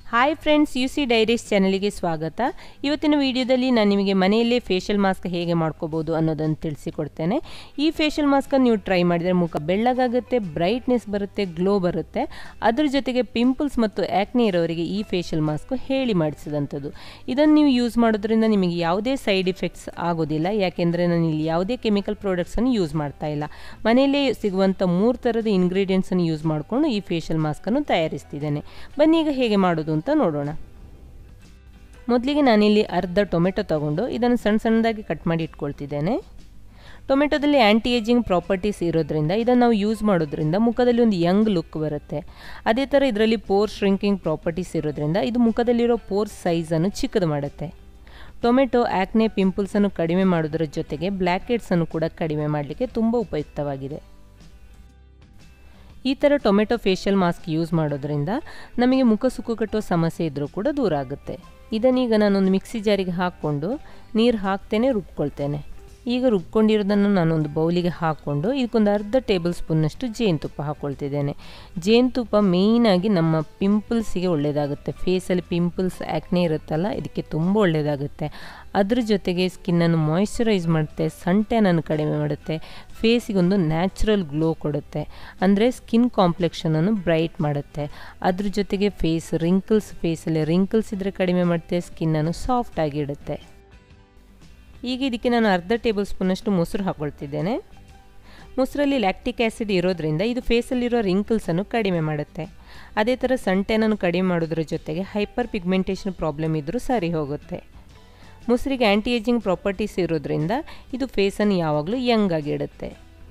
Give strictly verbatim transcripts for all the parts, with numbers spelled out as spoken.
Hi friends, U C diaries ಚಾನಲಿಗೆ ಸ್ವಾಗತ. ಇವತ್ತಿನ ವಿಡಿಯೋದಲ್ಲಿ ನಾನು ನಿಮಗೆ ಮನೆಯಲ್ಲೇ ಫೇಶಿಯಲ್ ಮಾಸ್ಕ್ ಹೇಗೆ ಮಾಡ್ಕೋಬೋದು ಅನ್ನೋದನ್ನು ತಿಳಿಸಿಕೊಡ್ತೇನೆ. ಈ ಫೇಶಿಯಲ್ ಮಾಸ್ಕನ್ನು ನೀವು ಟ್ರೈ ಮಾಡಿದರೆ ಮುಖ ಬೆಳ್ಳಗಾಗುತ್ತೆ, ಬ್ರೈಟ್ನೆಸ್ ಬರುತ್ತೆ, ಗ್ಲೋ ಬರುತ್ತೆ. ಅದ್ರ ಜೊತೆಗೆ ಪಿಂಪಲ್ಸ್ ಮತ್ತು ಆ್ಯಕ್ನೆ ಇರೋರಿಗೆ ಈ ಫೇಶಿಯಲ್ ಮಾಸ್ಕ್ ಹೇಳಿ ಮಾಡಿಸಿದಂಥದ್ದು. ಇದನ್ನು ನೀವು ಯೂಸ್ ಮಾಡೋದ್ರಿಂದ ನಿಮಗೆ ಯಾವುದೇ ಸೈಡ್ ಇಫೆಕ್ಟ್ಸ್ ಆಗೋದಿಲ್ಲ, ಯಾಕೆಂದರೆ ನಾನು ಇಲ್ಲಿ ಯಾವುದೇ ಕೆಮಿಕಲ್ ಪ್ರಾಡಕ್ಟ್ಸನ್ನು ಯೂಸ್ ಮಾಡ್ತಾ ಇಲ್ಲ. ಮನೆಯಲ್ಲೇ ಸಿಗುವಂಥ ಮೂರು ಥರದ ಇಂಗ್ರೀಡಿಯೆಂಟ್ಸನ್ನು ಯೂಸ್ ಮಾಡಿಕೊಂಡು ಈ ಫೇಶಿಯಲ್ ಮಾಸ್ಕನ್ನು ತಯಾರಿಸ್ತಿದ್ದೇನೆ. ಬನ್ನಿ ಈಗ ಹೇಗೆ ಮಾಡೋದು ಅಂತ ನೋಡೋಣ. ಮೊದಲಿಗೆ ನಾನಿಲ್ಲಿ ಅರ್ಧ ಟೊಮೆಟೊ ತಗೊಂಡು ಇದನ್ನು ಸಣ್ಣ ಸಣ್ಣದಾಗಿ ಕಟ್ ಮಾಡಿ ಇಟ್ಕೊಳ್ತಿದ್ದೇನೆ. ಟೊಮೆಟೊದಲ್ಲಿ ಆ್ಯಂಟಿ ಏಜಿಂಗ್ ಪ್ರಾಪರ್ಟೀಸ್ ಇರೋದ್ರಿಂದ ಇದನ್ನು ನಾವು ಯೂಸ್ ಮಾಡೋದ್ರಿಂದ ಮುಖದಲ್ಲಿ ಒಂದು ಯಂಗ್ ಲುಕ್ ಬರುತ್ತೆ. ಅದೇ ಥರ ಇದರಲ್ಲಿ ಪೋರ್ ಶ್ರಿಂಕಿಂಗ್ ಪ್ರಾಪರ್ಟೀಸ್ ಇರೋದ್ರಿಂದ ಇದು ಮುಖದಲ್ಲಿರೋ ಪೋರ್ ಸೈಜನ್ನು ಚಿಕ್ಕದು ಮಾಡುತ್ತೆ. ಟೊಮೆಟೊ ಆ್ಯಕ್ನೆ ಪಿಂಪಲ್ಸನ್ನು ಕಡಿಮೆ ಮಾಡೋದ್ರ ಜೊತೆಗೆ ಬ್ಲ್ಯಾಕ್ ಹೆಡ್ಸನ್ನು ಕೂಡ ಕಡಿಮೆ ಮಾಡಲಿಕ್ಕೆ ತುಂಬ ಉಪಯುಕ್ತವಾಗಿದೆ. ಈ ಥರ ಟೊಮೆಟೊ ಫೇಶಿಯಲ್ ಮಾಸ್ಕ್ ಯೂಸ್ ಮಾಡೋದ್ರಿಂದ ನಮಗೆ ಮುಖ ಸುಕ್ಕು ಕಟ್ಟುವ ಸಮಸ್ಯೆ ಇದ್ದರೂ ಕೂಡ ದೂರ ಆಗುತ್ತೆ. ಇದನ್ನೀಗ ನಾನೊಂದು ಮಿಕ್ಸಿ ಜಾರಿಗೆ ಹಾಕ್ಕೊಂಡು ನೀರು ಹಾಕ್ತೇನೆ, ರುಬ್ಕೊಳ್ತೇನೆ. ಈಗ ರುಬ್ಕೊಂಡಿರೋದನ್ನು ನಾನೊಂದು ಬೌಲಿಗೆ ಹಾಕ್ಕೊಂಡು ಇದಕ್ಕೊಂದು ಅರ್ಧ ಟೇಬಲ್ ಸ್ಪೂನ್ನಷ್ಟು ಜೇನುತುಪ್ಪ ಹಾಕ್ಕೊಳ್ತಿದ್ದೇನೆ. ಜೇನುತುಪ್ಪ ಮೇಯ್ನಾಗಿ ನಮ್ಮ ಪಿಂಪಲ್ಸಿಗೆ ಒಳ್ಳೆಯದಾಗುತ್ತೆ. ಫೇಸಲ್ಲಿ ಪಿಂಪಲ್ಸ್ ಆ್ಯಕ್ನೆ ಇರುತ್ತಲ್ಲ, ಇದಕ್ಕೆ ತುಂಬ ಒಳ್ಳೆಯದಾಗುತ್ತೆ. ಅದ್ರ ಜೊತೆಗೆ ಸ್ಕಿನ್ನನ್ನು ಮಾಯಿಶ್ಚರೈಸ್ ಮಾಡುತ್ತೆ, ಸನ್ ಟ್ಯಾನನ್ನು ಕಡಿಮೆ ಮಾಡುತ್ತೆ, ಫೇಸಿಗೊಂದು ನ್ಯಾಚುರಲ್ ಗ್ಲೋ ಕೊಡುತ್ತೆ. ಅಂದರೆ ಸ್ಕಿನ್ ಕಾಂಪ್ಲೆಕ್ಷನನ್ನು ಬ್ರೈಟ್ ಮಾಡುತ್ತೆ. ಅದ್ರ ಜೊತೆಗೆ ಫೇಸ್ ರಿಂಕಲ್ಸ್ ಫೇಸಲ್ಲಿ ರಿಂಕಲ್ಸ್ ಇದ್ದರೆ ಕಡಿಮೆ ಮಾಡುತ್ತೆ, ಸ್ಕಿನ್ನನ್ನು ಸಾಫ್ಟಾಗಿ ಇಡುತ್ತೆ. ಈಗ ಇದಕ್ಕೆ ನಾನು ಅರ್ಧ ಟೇಬಲ್ ಸ್ಪೂನಷ್ಟು ಮೊಸರು ಹಾಕ್ಕೊಳ್ತಿದ್ದೇನೆ. ಮೊಸರಲ್ಲಿ ಲ್ಯಾಕ್ಟಿಕ್ ಆ್ಯಸಿಡ್ ಇರೋದ್ರಿಂದ ಇದು ಫೇಸಲ್ಲಿರೋ ರಿಂಕಲ್ಸನ್ನು ಕಡಿಮೆ ಮಾಡುತ್ತೆ. ಅದೇ ಥರ ಸನ್ ಟ್ಯಾನನ್ನು ಕಡಿಮೆ ಮಾಡೋದ್ರ ಜೊತೆಗೆ ಹೈಪರ್ ಪಿಗ್ಮೆಂಟೇಷನ್ ಪ್ರಾಬ್ಲಮ್ ಇದ್ದರೂ ಸರಿ ಹೋಗುತ್ತೆ. ಮೊಸರಿಗೆ ಆ್ಯಂಟಿ ಏಜಿಂಗ್ ಪ್ರಾಪರ್ಟೀಸ್ ಇರೋದ್ರಿಂದ ಇದು ಫೇಸನ್ನು ಯಾವಾಗಲೂ ಯಂಗ್ ಆಗಿ ಇಡುತ್ತೆ.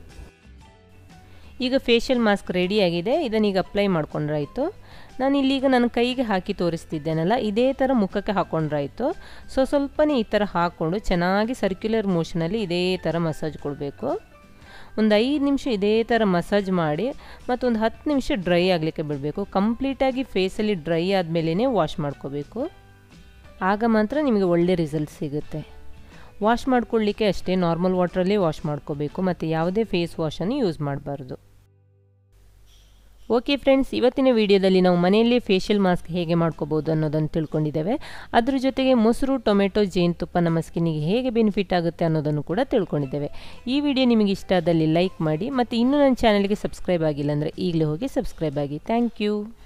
ಈಗ ಫೇಶಿಯಲ್ ಮಾಸ್ಕ್ ರೆಡಿಯಾಗಿದೆ. ಇದನ್ನೀಗ ಅಪ್ಲೈ ಮಾಡ್ಕೊಂಡ್ರಾಯಿತು. ನಾನು ಇಲ್ಲೀಗ ನನ್ನ ಕೈಗೆ ಹಾಕಿ ತೋರಿಸ್ತಿದ್ದೇನಲ್ಲ, ಇದೇ ಥರ ಮುಖಕ್ಕೆ ಹಾಕ್ಕೊಂಡ್ರಾಯಿತು. ಸೊ ಸ್ವಲ್ಪನೇ ಈ ಥರ ಹಾಕ್ಕೊಂಡು ಚೆನ್ನಾಗಿ ಸರ್ಕ್ಯುಲರ್ ಮೋಷನಲ್ಲಿ ಇದೇ ಥರ ಮಸಾಜ್ ಕೊಡಬೇಕು. ಒಂದು ಐದು ನಿಮಿಷ ಇದೇ ಥರ ಮಸಾಜ್ ಮಾಡಿ ಮತ್ತೊಂದು ಹತ್ತು ನಿಮಿಷ ಡ್ರೈ ಆಗಲಿಕ್ಕೆ ಬಿಡಬೇಕು. ಕಂಪ್ಲೀಟಾಗಿ ಫೇಸಲ್ಲಿ ಡ್ರೈ ಆದಮೇಲೇ ವಾಶ್ ಮಾಡ್ಕೋಬೇಕು. ಆಗ ಮಾತ್ರ ನಿಮಗೆ ಒಳ್ಳೆ ರಿಸಲ್ಟ್ ಸಿಗುತ್ತೆ. ವಾಶ್ ಮಾಡ್ಕೊಳ್ಳಿಕ್ಕೆ ಅಷ್ಟೇ ನಾರ್ಮಲ್ ವಾಟ್ರಲ್ಲೇ ವಾಶ್ ಮಾಡ್ಕೋಬೇಕು, ಮತ್ತು ಯಾವುದೇ ಫೇಸ್ ವಾಶನ್ನು ಯೂಸ್ ಮಾಡಬಾರ್ದು. ಓಕೆ ಫ್ರೆಂಡ್ಸ್, ಇವತ್ತಿನ ವಿಡಿಯೋದಲ್ಲಿ ನಾವು ಮನೆಯಲ್ಲೇ ಫೇಶಿಯಲ್ ಮಾಸ್ಕ್ ಹೇಗೆ ಮಾಡ್ಕೋಬೋದು ಅನ್ನೋದನ್ನು ತಿಳ್ಕೊಂಡಿದ್ದೇವೆ. ಅದ್ರ ಜೊತೆಗೆ ಮೊಸರು, ಟೊಮೆಟೊ, ಜೇನುತುಪ್ಪ ನಮ್ಮ ಸ್ಕಿನ್ನಿಗೆ ಹೇಗೆ ಬೆನಿಫಿಟ್ ಆಗುತ್ತೆ ಅನ್ನೋದನ್ನು ಕೂಡ ತಿಳ್ಕೊಂಡಿದ್ದೇವೆ. ಈ ವಿಡಿಯೋ ನಿಮಗೆ ಇಷ್ಟ ಆದಲ್ಲಿ ಲೈಕ್ ಮಾಡಿ, ಮತ್ತು ಇನ್ನೂ ನನ್ನ ಚಾನಲ್ಗೆ ಸಬ್ಸ್ಕ್ರೈಬ್ ಆಗಿಲ್ಲ ಅಂದರೆ ಈಗಲೇ ಹೋಗಿ ಸಬ್ಸ್ಕ್ರೈಬ್ ಆಗಿ. Thank you.